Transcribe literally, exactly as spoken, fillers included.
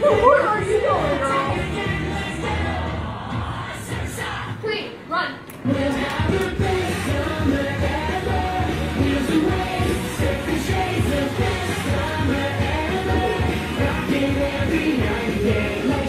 Where are you going, girl? Please, run. We'll have the best summer ever. Wheels away, sexy shades of best summer ever. Rocking every night and day.